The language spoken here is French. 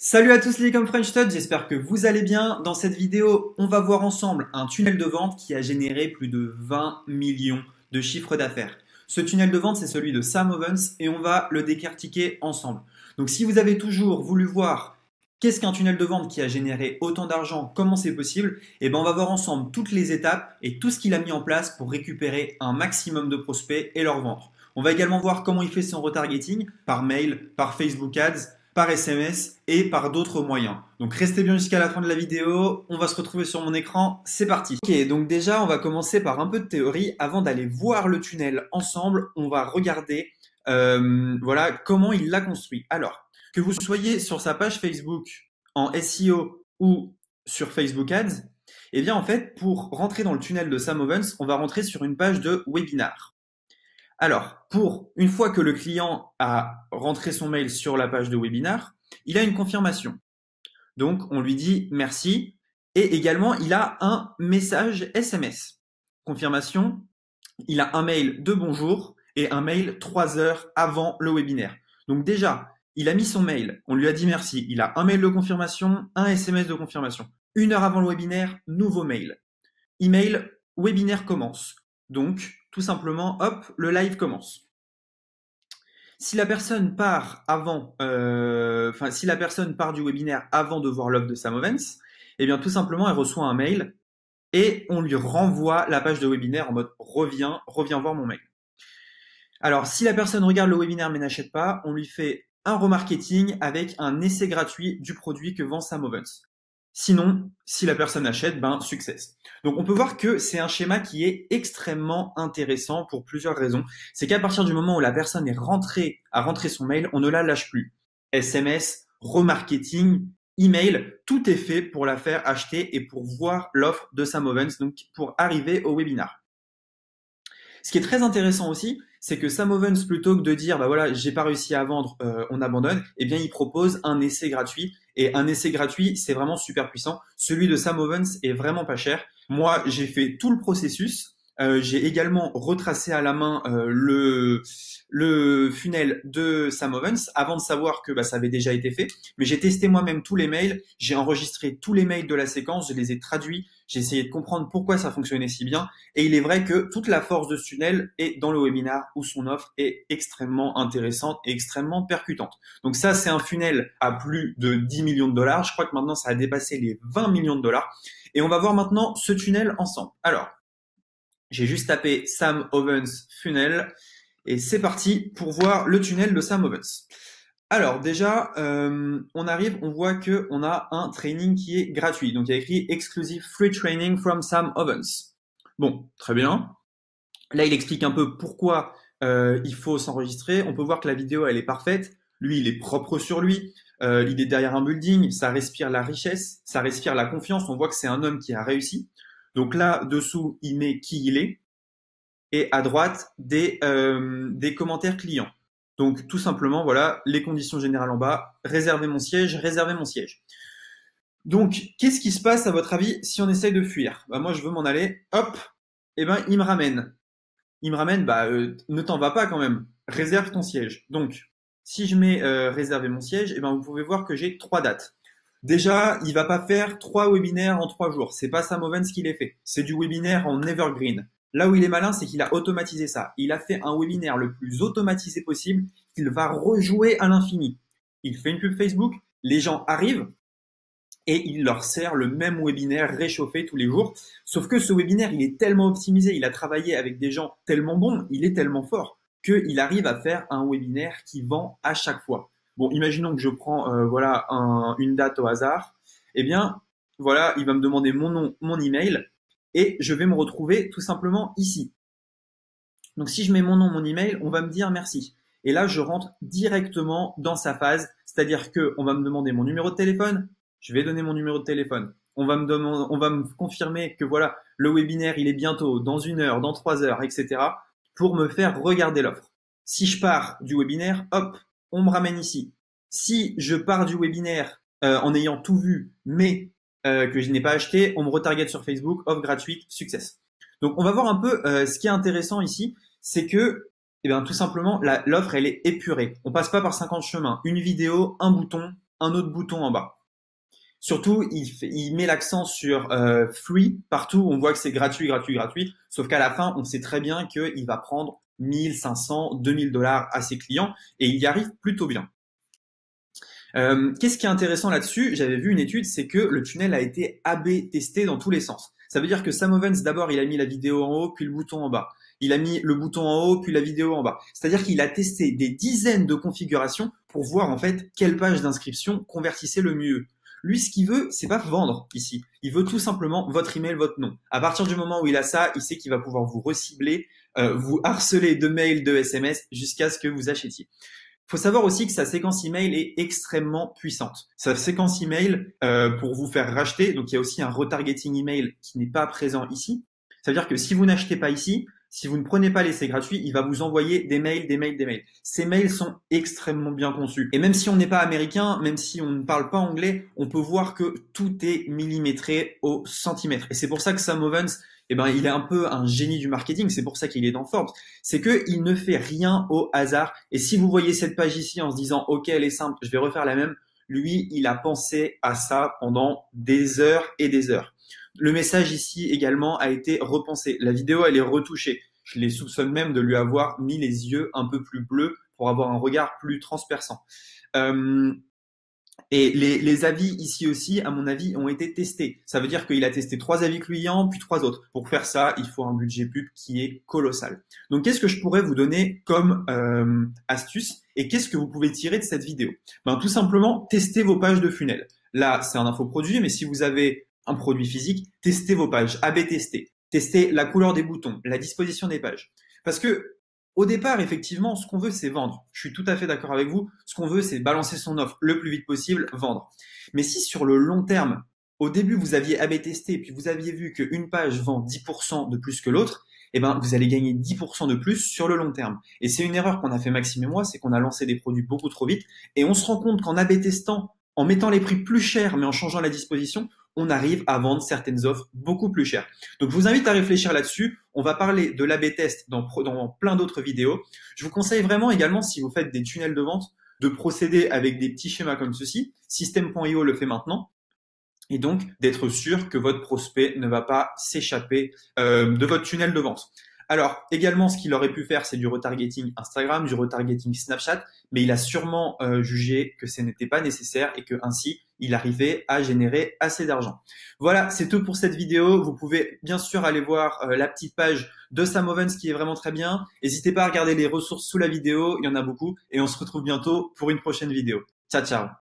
Salut à tous les comme French Touch, j'espère que vous allez bien. Dans cette vidéo, on va voir ensemble un tunnel de vente qui a généré plus de 20 millions de chiffres d'affaires. Ce tunnel de vente, c'est celui de Sam Ovens et on va le décortiquer ensemble. Donc si vous avez toujours voulu voir qu'est-ce qu'un tunnel de vente qui a généré autant d'argent, comment c'est possible, eh ben on va voir ensemble toutes les étapes et tout ce qu'il a mis en place pour récupérer un maximum de prospects et leur vendre. On va également voir comment il fait son retargeting par mail, par Facebook Ads, par SMS et par d'autres moyens. Donc restez bien jusqu'à la fin de la vidéo, on va se retrouver sur mon écran, c'est parti. Ok, donc déjà on va commencer par un peu de théorie. Avant d'aller voir le tunnel ensemble, on va regarder voilà comment il l'a construit. Alors, que vous soyez sur sa page Facebook en SEO ou sur Facebook Ads, eh bien en fait pour rentrer dans le tunnel de Sam Ovens, on va rentrer sur une page de webinar. Alors, une fois que le client a rentré son mail sur la page de webinar, il a une confirmation. Donc, on lui dit merci et également, il a un message SMS. Confirmation, il a un mail de bonjour et un mail 3 heures avant le webinaire. Donc déjà, il a mis son mail, on lui a dit merci, il a un mail de confirmation, un SMS de confirmation. 1 heure avant le webinaire, nouveau mail. Email, webinaire commence. Donc, tout simplement, hop, le live commence. Si la personne part si la personne part du webinaire avant de voir l'offre de Sam Ovens, eh bien, tout simplement, elle reçoit un mail et on lui renvoie la page de webinaire en mode reviens voir mon mail. Alors, si la personne regarde le webinaire mais n'achète pas, on lui fait un remarketing avec un essai gratuit du produit que vend Sam Ovens. Sinon, si la personne achète, success. Donc on peut voir que c'est un schéma qui est extrêmement intéressant pour plusieurs raisons. C'est qu'à partir du moment où la personne a rentré son mail, on ne la lâche plus. SMS, remarketing, email, tout est fait pour la faire acheter et pour voir l'offre de Sam Ovens, donc pour arriver au webinar. Ce qui est très intéressant aussi, c'est que Sam Ovens, plutôt que de dire bah voilà, j'ai pas réussi à vendre, on abandonne, eh bien il propose un essai gratuit. Et un essai gratuit, c'est vraiment super puissant. Celui de Sam Ovens est vraiment pas cher. Moi, j'ai fait tout le processus. J'ai également retracé à la main le funnel de Sam Ovens avant de savoir que ça avait déjà été fait. Mais j'ai testé moi-même tous les mails, j'ai enregistré tous les mails de la séquence, je les ai traduits, j'ai essayé de comprendre pourquoi ça fonctionnait si bien. Et il est vrai que toute la force de ce tunnel est dans le webinar où son offre est extrêmement intéressante et extrêmement percutante. Donc ça, c'est un funnel à plus de 10 millions de dollars. Je crois que maintenant, ça a dépassé les 20 millions de dollars. Et on va voir maintenant ce tunnel ensemble. Alors, j'ai juste tapé Sam Ovens funnel et c'est parti pour voir le tunnel de Sam Ovens. Alors déjà, on arrive, on voit que on a un training qui est gratuit. Donc il y a écrit Exclusive Free Training from Sam Ovens. Bon, très bien. Là, il explique un peu pourquoi il faut s'enregistrer. On peut voir que la vidéo, elle est parfaite. Lui, il est propre sur lui. Il est derrière un building. Ça respire la richesse, ça respire la confiance. On voit que c'est un homme qui a réussi. Donc là, dessous, il met qui il est. Et à droite, des commentaires clients. Donc tout simplement, voilà, les conditions générales en bas. Réserver mon siège, réserver mon siège. Donc, qu'est-ce qui se passe à votre avis si on essaye de fuir? Moi, je veux m'en aller. Hop, et il me ramène. Ne t'en va pas quand même. Réserve ton siège. Donc, si je mets réserver mon siège, vous pouvez voir que j'ai 3 dates. Déjà, il va pas faire 3 webinaires en 3 jours. C'est pas Sam Ovens qui les fait. C'est du webinaire en evergreen. Là où il est malin, c'est qu'il a automatisé ça. Il a fait un webinaire le plus automatisé possible qu'il va rejouer à l'infini. Il fait une pub Facebook, les gens arrivent et il leur sert le même webinaire réchauffé tous les jours. Sauf que ce webinaire, il est tellement optimisé, il a travaillé avec des gens tellement bons, il est tellement fort qu'il arrive à faire un webinaire qui vend à chaque fois. Bon, imaginons que je prends une date au hasard. Eh bien, voilà, il va me demander mon nom, mon email et je vais me retrouver tout simplement ici. Donc, si je mets mon nom, mon email, on va me dire merci. Et là, je rentre directement dans sa phase, c'est-à-dire que on va me demander mon numéro de téléphone, je vais donner mon numéro de téléphone. On va me confirmer que voilà, le webinaire, il est bientôt, dans 1 heure, dans 3 heures, etc. pour me faire regarder l'offre. Si je pars du webinaire, hop, on me ramène ici. Si je pars du webinaire en ayant tout vu, mais que je n'ai pas acheté, on me retarget sur Facebook, offre gratuite, success. Donc on va voir un peu ce qui est intéressant ici, c'est que tout simplement l'offre elle est épurée. On passe pas par 50 chemins. Une vidéo, un bouton, un autre bouton en bas. Surtout, il met l'accent sur free partout. On voit que c'est gratuit, gratuit, gratuit. Sauf qu'à la fin, on sait très bien qu'il va prendre 1500, 2000 dollars à ses clients et il y arrive plutôt bien. Qu'est-ce qui est intéressant là-dessus? J'avais vu une étude, c'est que le tunnel a été A/B testé dans tous les sens. Ça veut dire que Sam Ovens, d'abord, il a mis la vidéo en haut, puis le bouton en bas. Il a mis le bouton en haut, puis la vidéo en bas. C'est-à-dire qu'il a testé des dizaines de configurations pour voir en fait quelle page d'inscription convertissait le mieux. Lui, ce qu'il veut, c'est pas vendre ici. Il veut tout simplement votre email, votre nom. À partir du moment où il a ça, il sait qu'il va pouvoir vous recibler, vous harceler de mails, de SMS jusqu'à ce que vous achetiez. Il faut savoir aussi que sa séquence email est extrêmement puissante. Sa séquence email pour vous faire racheter, donc il y a aussi un retargeting email qui n'est pas présent ici. Ça veut dire que si vous n'achetez pas ici, si vous ne prenez pas l'essai gratuit, il va vous envoyer des mails, des mails, des mails. Ces mails sont extrêmement bien conçus. Et même si on n'est pas américain, même si on ne parle pas anglais, on peut voir que tout est millimétré au centimètre. Et c'est pour ça que Sam Ovens, il est un peu un génie du marketing. C'est pour ça qu'il est dans Forbes. C'est qu'il ne fait rien au hasard. Et si vous voyez cette page ici en se disant, OK, elle est simple, je vais refaire la même. Lui, il a pensé à ça pendant des heures et des heures. Le message ici également a été repensé. La vidéo, elle est retouchée. Je les soupçonne même de lui avoir mis les yeux un peu plus bleus pour avoir un regard plus transperçant. Et les avis ici aussi, à mon avis, ont été testés. Ça veut dire qu'il a testé 3 avis clients, puis 3 autres. Pour faire ça, il faut un budget pub qui est colossal. Donc, qu'est-ce que je pourrais vous donner comme astuce et qu'est-ce que vous pouvez tirer de cette vidéo? Tout simplement, testez vos pages de funnel. Là, c'est un infoproduit, mais si vous avez un produit physique, testez vos pages, A/B tester. Testez la couleur des boutons, la disposition des pages. Parce que au départ, effectivement, ce qu'on veut, c'est vendre. Je suis tout à fait d'accord avec vous. Ce qu'on veut, c'est balancer son offre le plus vite possible, vendre. Mais si sur le long terme, au début, vous aviez A/B testé, puis vous aviez vu qu'une page vend 10% de plus que l'autre, vous allez gagner 10% de plus sur le long terme. Et c'est une erreur qu'on a fait Maxime et moi, c'est qu'on a lancé des produits beaucoup trop vite. Et on se rend compte qu'en A/B testant, en mettant les prix plus chers, mais en changeant la disposition, on arrive à vendre certaines offres beaucoup plus chères. Donc, je vous invite à réfléchir là-dessus. On va parler de l'A/B test dans plein d'autres vidéos. Je vous conseille vraiment également, si vous faites des tunnels de vente, de procéder avec des petits schémas comme ceci. System.io le fait maintenant. Et donc, d'être sûr que votre prospect ne va pas s'échapper de votre tunnel de vente. Alors, également, ce qu'il aurait pu faire, c'est du retargeting Instagram, du retargeting Snapchat, mais il a sûrement jugé que ce n'était pas nécessaire et que ainsi, il arrivait à générer assez d'argent. Voilà, c'est tout pour cette vidéo. Vous pouvez bien sûr aller voir la petite page de Sam Ovens qui est vraiment très bien. N'hésitez pas à regarder les ressources sous la vidéo, il y en a beaucoup et on se retrouve bientôt pour une prochaine vidéo. Ciao, ciao.